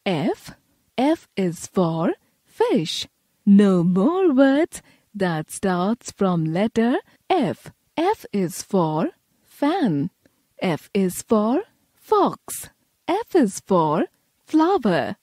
F. F is for fish. No more words that starts from letter F. F is for fan. F is for fox. F is for flower.